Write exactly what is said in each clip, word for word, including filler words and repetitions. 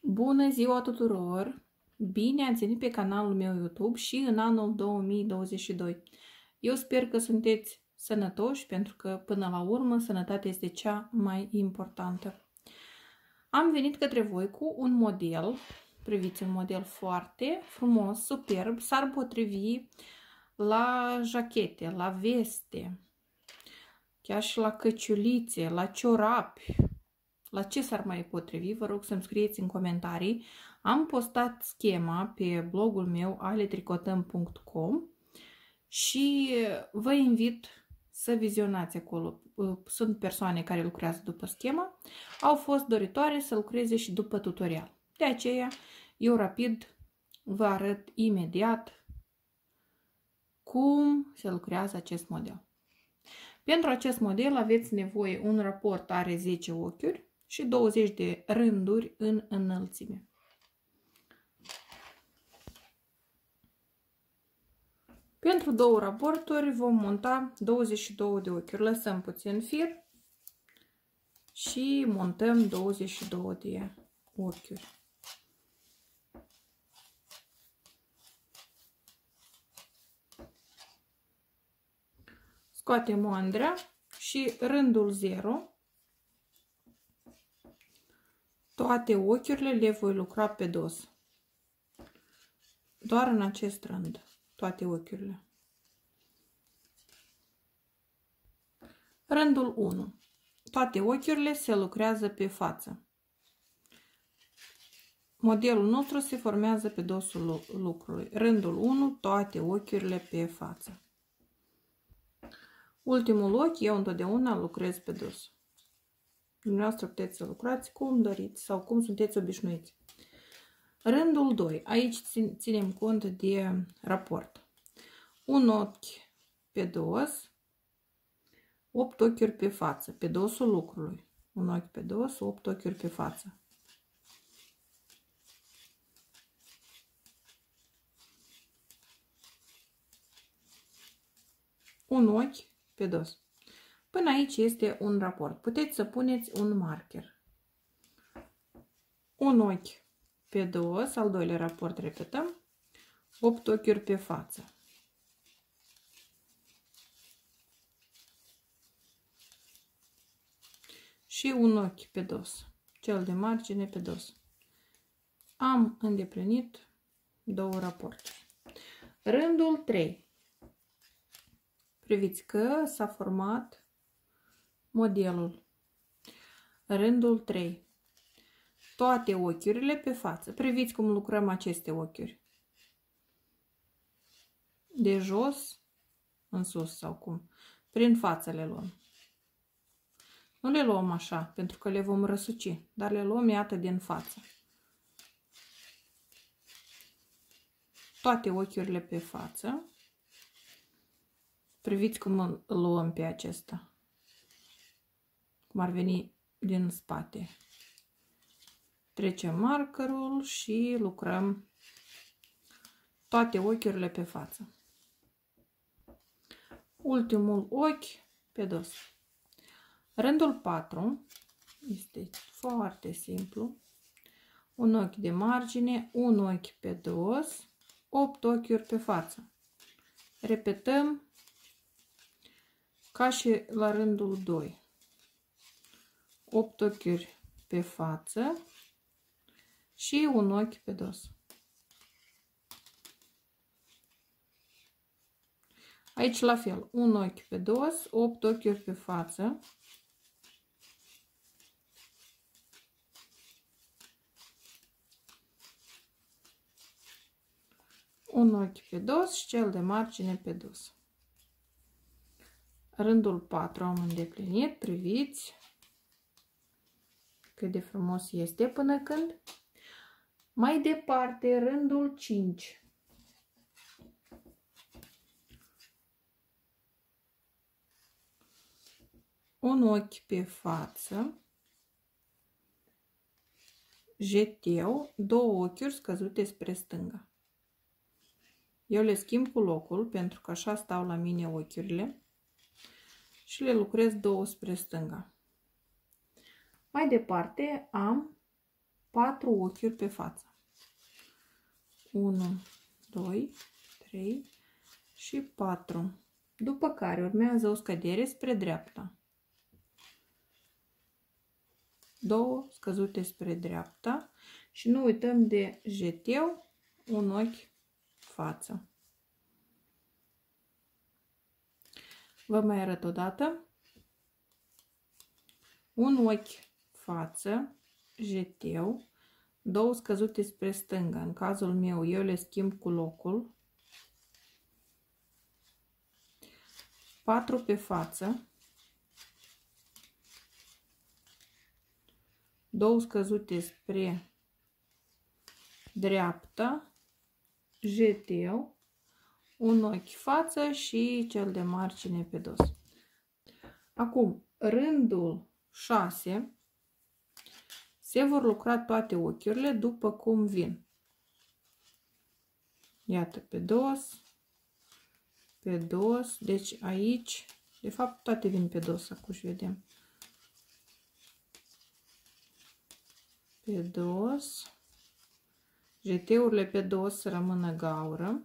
Bună ziua tuturor! Bine ați venit pe canalul meu YouTube și în anul două mii douăzeci și doi. Eu sper că sunteți sănătoși, pentru că până la urmă sănătatea este cea mai importantă. Am venit către voi cu un model, priviți, un model foarte frumos, superb, s-ar potrivi la jachete, la veste, chiar și la căciulițe, la ciorapi. La ce s-ar mai potrivi? Vă rog să-mi scrieți în comentarii. Am postat schema pe blogul meu ale tricotăm punct com și vă invit să vizionați acolo. Sunt persoane care lucrează după schemă, au fost doritoare să lucreze și după tutorial. De aceea, eu rapid vă arăt imediat cum se lucrează acest model. Pentru acest model aveți nevoie, un raport are zece ochiuri și douăzeci de rânduri în înălțime. Pentru două raporturi vom monta douăzeci și două de ochiuri. Lăsăm puțin fir și montăm douăzeci și două de ochiuri. Scoatem moandrea și rândul zero. Toate ochiurile le voi lucra pe dos. Doar în acest rând. Toate ochiurile. Rândul unu. Toate ochiurile se lucrează pe față. Modelul nostru se formează pe dosul lucrului. Rândul unu. Toate ochiurile pe față. Ultimul ochi, eu întotdeauna lucrez pe dos. Dumneavoastră puteți să lucrați cum doriți sau cum sunteți obișnuiți. Rândul doi. Aici ținem cont de raport. Un ochi pe dos, opt ochiuri pe față, pe dosul lucrului. Un ochi pe dos, opt ochiuri pe față. Un ochi pe dos. Până aici este un raport. Puteți să puneți un marker. Un ochi pe dos, al doilea raport, repetăm, opt ochiuri pe față. Și un ochi pe dos, cel de margine pe dos. Am îndeplinit două raporturi. Rândul trei. Priviți că s-a format modelul. Rândul trei. Toate ochiurile pe față. Priviți cum lucrăm aceste ochiuri. De jos în sus sau cum. Prin față le luăm. Nu le luăm așa, pentru că le vom răsuci, dar le luăm, iată, din față. Toate ochiurile pe față. Priviți cum îl luăm pe acesta. Cum ar veni din spate. Trecem markerul și lucrăm toate ochiurile pe față. Ultimul ochi pe dos. Rândul patru este foarte simplu. Un ochi de margine, un ochi pe dos, opt ochiuri pe față. Repetăm ca și la rândul doi. opt ochiuri pe față și un ochi pe dos. Aici la fel, un ochi pe dos, opt ochiuri pe față. Un ochi pe dos și cel de margine pe dos. Rândul patru am îndeplinit, priviți cât de frumos este până când. Mai departe, rândul cinci. Un ochi pe față, jeteu, două ochiuri scăzute spre stânga. Eu le schimb cu locul, pentru că așa stau la mine ochiurile și le lucrez două spre stânga. Mai departe am patru ochiuri pe față. unu, doi, trei și patru. După care urmează o scădere spre dreapta. Două scăzute spre dreapta și nu uităm de jeteu, un ochi față. Vă mai arăt o dată. Un ochi față, jeteu, două scăzute spre stânga. În cazul meu, eu le schimb cu locul. patru pe față. două scăzute spre dreapta, jeteu, un ochi față și cel de margine pe dos. Acum, rândul șase, se vor lucra toate ochiurile după cum vin. Iată, pe dos, pe dos, deci aici, de fapt toate vin pe dos, acum și vedem. Pe dos, jeteurile pe dos să rămână gaură.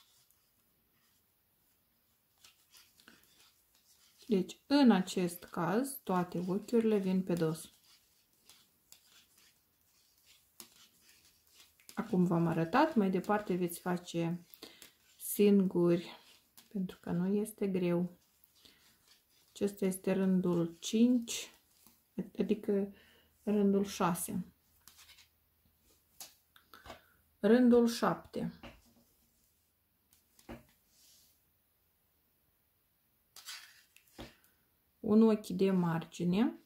Deci, în acest caz, toate ochiurile vin pe dos. Acum v-am arătat, mai departe veți face singuri, pentru că nu este greu. Acesta este rândul cinci, adică rândul șase. Rândul șapte. Un ochi de margine.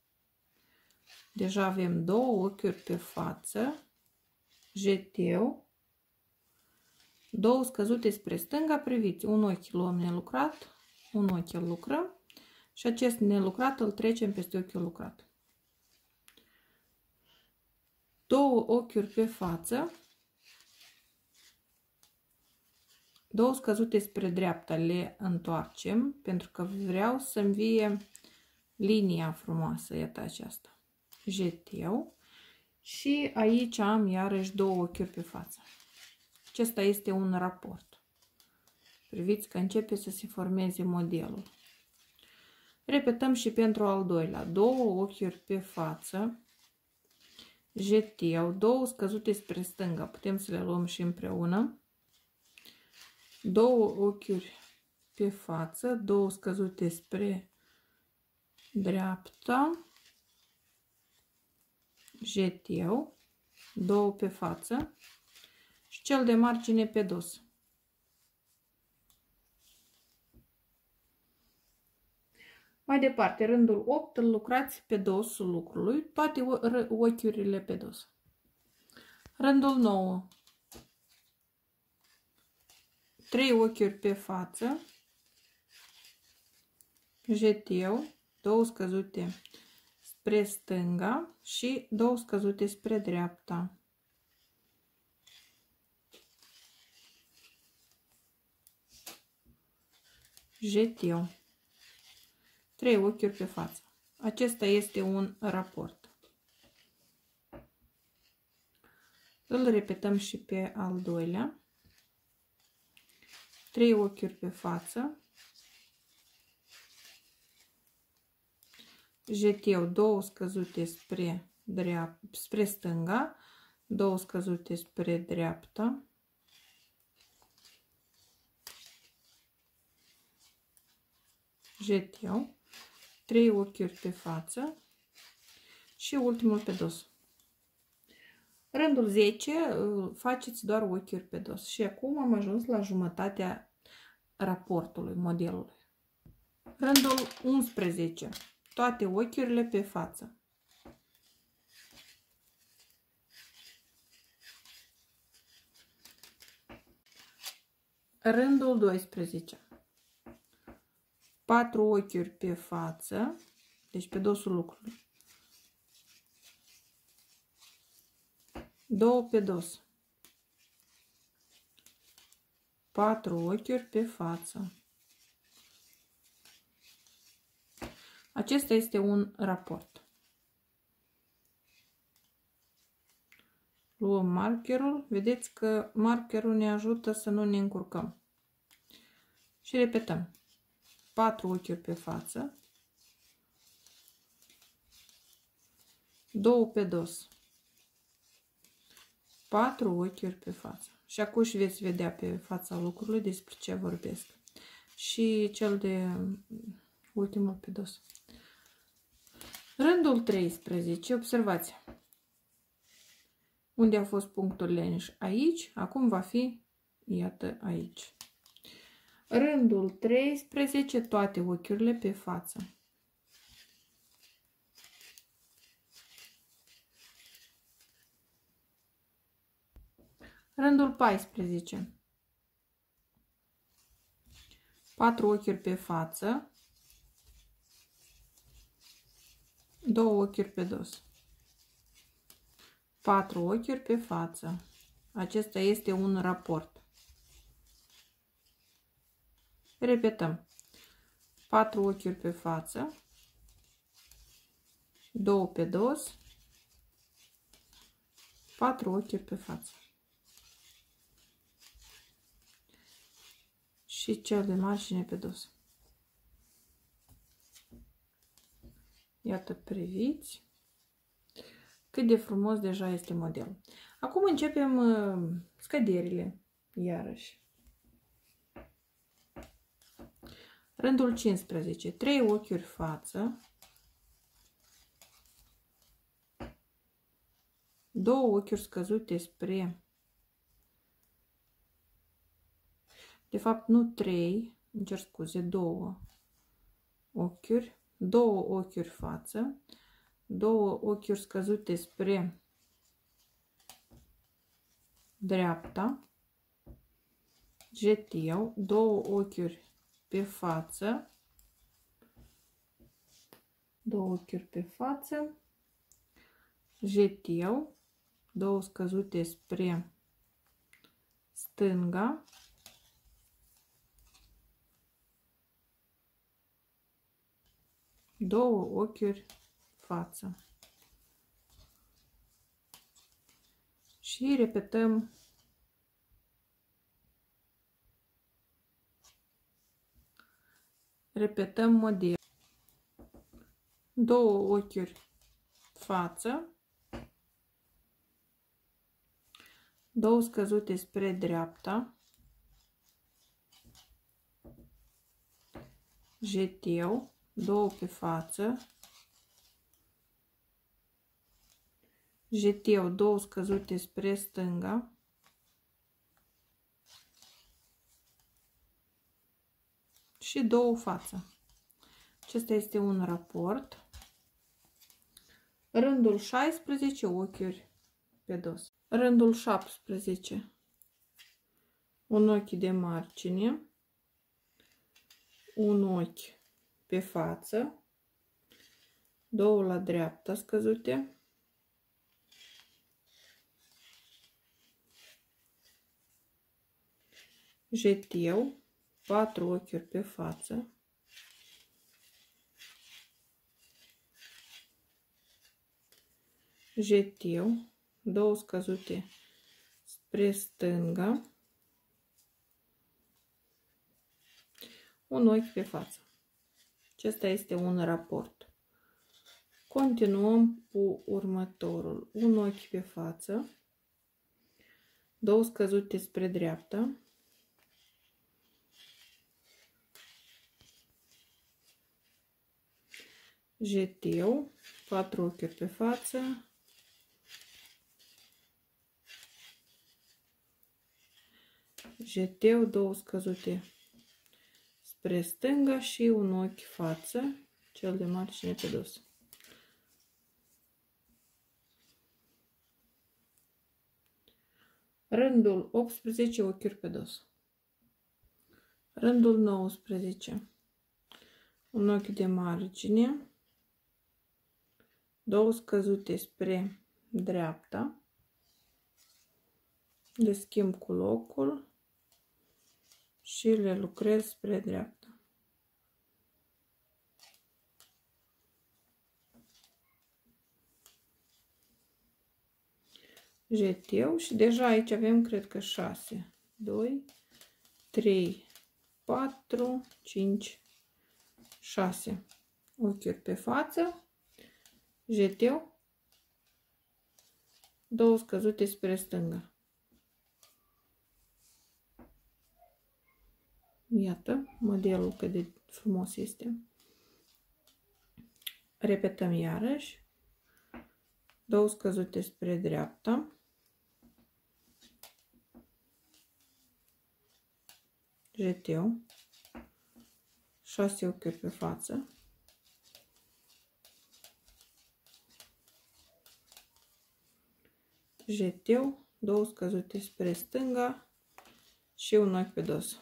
Deja avem două ochiuri pe față. Jeteu. Două scăzute spre stânga, priviți. Un ochi luăm nelucrat, un ochi îl lucrăm și acest nelucrat îl trecem peste ochiul lucrat. Două ochiuri pe față. Două scăzute spre dreapta le întoarcem pentru că vreau să-mi vie linia frumoasă, iată aceasta. Jeteu și aici am iarăși două ochiuri pe față. Acesta este un raport. Priviți că începe să se formeze modelul. Repetăm și pentru al doilea. Două ochiuri pe față. Jeteu, două scăzute spre stânga, putem să le luăm și împreună. Două ochiuri pe față, două scăzute spre dreapta, jeteu, două pe față și cel de margine pe dos. Mai departe, rândul opt îl lucrați pe dosul lucrului, toate ochiurile pe dos. Rândul nouă. trei ochiuri pe față, jeteu, două scăzute spre stânga și două scăzute spre dreapta. Jeteu, trei ochiuri pe față. Acesta este un raport. Îl repetăm și pe al doilea. trei ochiuri pe față, jeteu, două scăzute spre, dreapta, spre stânga, două scăzute spre dreapta, jeteu, trei ochiuri pe față și ultimul pe dos. Rândul zece faceți doar ochiuri pe dos și acum am ajuns la jumătatea raportului, modelului. Rândul unsprezece. Toate ochiurile pe față. Rândul doisprezece. patru ochiuri pe față, deci pe dosul lucrului. două pe dos. patru ochiuri pe față. Acesta este un raport. Luăm markerul. Vedeți că markerul ne ajută să nu ne încurcăm. Și repetăm. patru ochiuri pe față. două pe dos. patru ochiuri pe față. Și acum și veți vedea pe fața lucrurilor despre ce vorbesc. Și cel de ultimul pe dos. Rândul treisprezece, observați. Unde a fost punctul leneș? Aici, acum va fi, iată, aici. Rândul treisprezece, toate ochiurile pe față. Rândul paisprezece. patru ochiuri pe față. două ochiuri pe dos. patru ochiuri pe față. Acesta este un raport. Repetăm. patru ochiuri pe față. două pe dos. patru ochiuri pe față. Și cel de margine pe dos. Iată, priviți cât de frumos deja este modelul. Acum începem uh, scăderile, iarăși. Rândul cincisprezece. trei ochiuri față. două ochiuri scăzute spre... De fapt, nu trei, îmi cer scuze, două ochiuri. două ochiuri față. două ochiuri scăzute spre dreapta. Jetiu. două ochiuri pe față. două ochiuri pe față. Jetiu. două scăzute spre stânga. Două ochiuri față. Și repetăm repetăm model. Două ochiuri față. Două scăzute spre dreapta. Jetiu. Două pe față. Jetiu. Două scăzute spre stânga. Și două față. Acesta este un raport. Rândul șaisprezece, ochiuri pe dos. Rândul șaptesprezece, un ochi de margine, un ochi pe față, două la dreapta scăzute, jetiu, patru ochiuri pe față, jetiu, două scăzute spre stânga, un ochi pe față. Acesta este un raport. Continuăm cu următorul. Un ochi pe față, două scăzute spre dreapta, jetiu, patru ochiuri pe față, jetiu, două scăzute spre stânga și un ochi față, cel de margine pe dos. Rândul optsprezece, ochiuri pe dos. Rândul nouăsprezece, un ochi de margine, două scăzute spre dreapta, le schimb cu locul și le lucrez spre dreapta. jeteu și deja aici avem, cred că șase, doi, trei, patru, cinci, șase. Ochiuri pe față, jeteu, două scăzute spre stânga. Iată, modelul cât de frumos este. Repetăm iarăși. Două scăzute spre dreapta. Jeteu. șase ochiuri pe față. Jeteu. Două scăzute spre stânga și un ochi pe dos.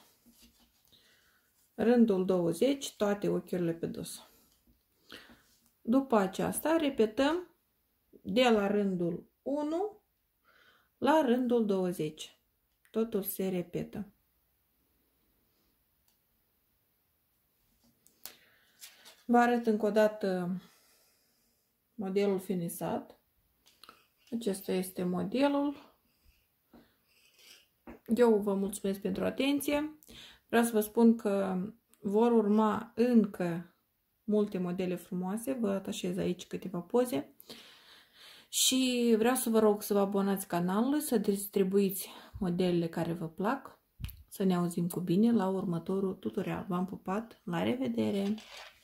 Rândul douăzeci, toate ochiurile pe dos. După aceasta repetăm de la rândul unu la rândul douăzeci. Totul se repetă. Vă arăt încă o dată modelul finisat. Acesta este modelul. Eu vă mulțumesc pentru atenție. Vreau să vă spun că vor urma încă multe modele frumoase. Vă atașez aici câteva poze. Și vreau să vă rog să vă abonați canalului, să distribuiți modelele care vă plac. Să ne auzim cu bine la următorul tutorial. V-am pupat, la revedere!